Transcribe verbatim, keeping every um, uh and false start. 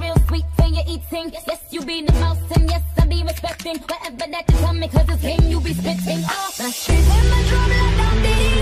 real sweet when you eating. Yes, you be the mouse and yes, I be respecting whatever that you tell me, cause it's game you be spitting. Oh, my shit in my drum like I'm beating.